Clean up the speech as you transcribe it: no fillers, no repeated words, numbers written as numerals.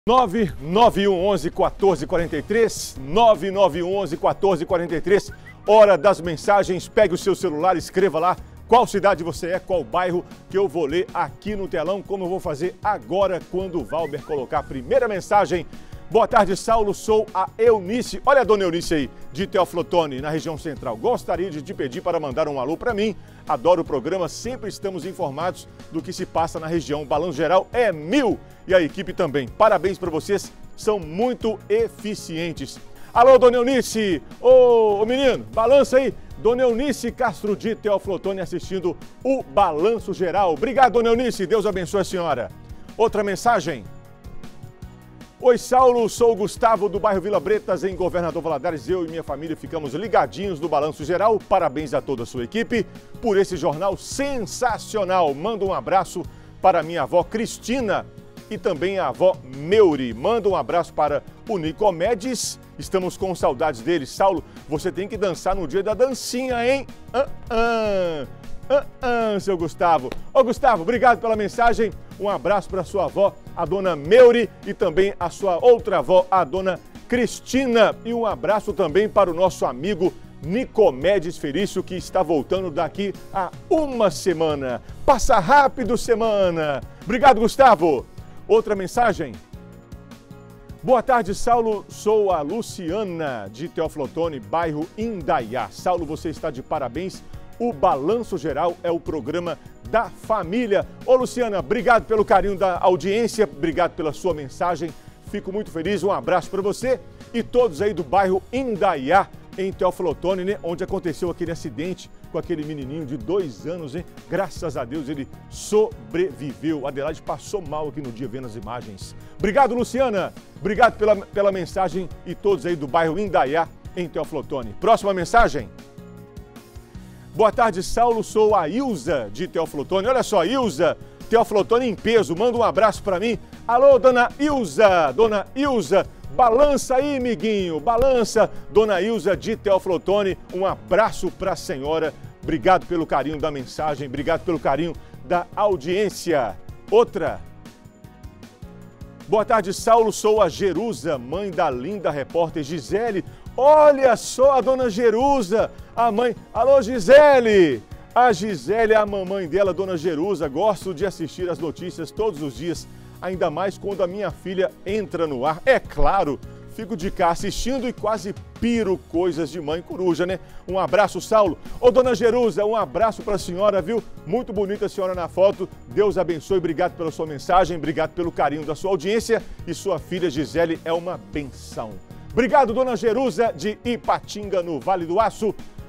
99111-1443, 99111-1443, hora das mensagens. Pegue o seu celular, escreva lá qual cidade você é, qual bairro, que eu vou ler aqui no telão, como eu vou fazer agora quando o Valber colocar a primeira mensagem. Boa tarde, Saulo, sou a Eunice. Olha a dona Eunice aí, de Teófilo Otoni, na região central. Gostaria de te pedir para mandar um alô para mim. Adoro o programa, sempre estamos informados do que se passa na região. O balanço geral é 1000 e a equipe também. Parabéns para vocês, são muito eficientes. Alô, dona Eunice! Ô menino, balança aí. Dona Eunice Castro de Teófilo Otoni assistindo o Balanço Geral. Obrigado, dona Eunice, Deus abençoe a senhora. Outra mensagem. Oi, Saulo, sou o Gustavo do bairro Vila Bretas, em Governador Valadares. Eu e minha família ficamos ligadinhos no Balanço Geral. Parabéns a toda a sua equipe por esse jornal sensacional. Manda um abraço para minha avó Cristina e também a avó Meuri. Manda um abraço para o Nicomedes. Estamos com saudades dele. Saulo, você tem que dançar no dia da dancinha, hein? Seu Gustavo. Ô, Gustavo, obrigado pela mensagem. Um abraço para sua avó, a dona Meuri, e também a sua outra avó, a dona Cristina. E um abraço também para o nosso amigo Nicomedes Felício, que está voltando daqui a uma semana. Passa rápido, semana. Obrigado, Gustavo. Outra mensagem. Boa tarde, Saulo. Sou a Luciana de Teófilo Otoni, bairro Indaiá. Saulo, você está de parabéns. O Balanço Geral é o programa da família. Ô, Luciana, obrigado pelo carinho da audiência, obrigado pela sua mensagem. Fico muito feliz, um abraço para você e todos aí do bairro Indaiá, em Teófilo Otoni, né, onde aconteceu aquele acidente com aquele menininho de 2 anos, hein? Graças a Deus ele sobreviveu. Adelaide passou mal aqui no dia vendo as imagens. Obrigado, Luciana. Obrigado pela mensagem e todos aí do bairro Indaiá, em Teófilo Otoni. Próxima mensagem. Boa tarde, Saulo, sou a Ilza de Teófilo Otoni. Olha só, Ilza, Teófilo Otoni em peso, manda um abraço para mim. Alô, dona Ilza, balança aí, amiguinho, balança. Dona Ilza de Teófilo Otoni, um abraço para a senhora. Obrigado pelo carinho da mensagem, obrigado pelo carinho da audiência. Outra. Boa tarde, Saulo, sou a Jerusa, mãe da linda repórter Gisele. Olha só a dona Jerusa, a mãe. Alô, Gisele! A Gisele é a mamãe dela, dona Jerusa. Gosto de assistir as notícias todos os dias, ainda mais quando a minha filha entra no ar. É claro, fico de cá assistindo e quase piro coisas de mãe coruja, né? Um abraço, Saulo. Ô, dona Jerusa, um abraço para a senhora, viu? Muito bonita a senhora na foto. Deus abençoe, obrigado pela sua mensagem, obrigado pelo carinho da sua audiência. E sua filha Gisele é uma benção. Obrigado, dona Jerusa de Ipatinga, no Vale do Aço.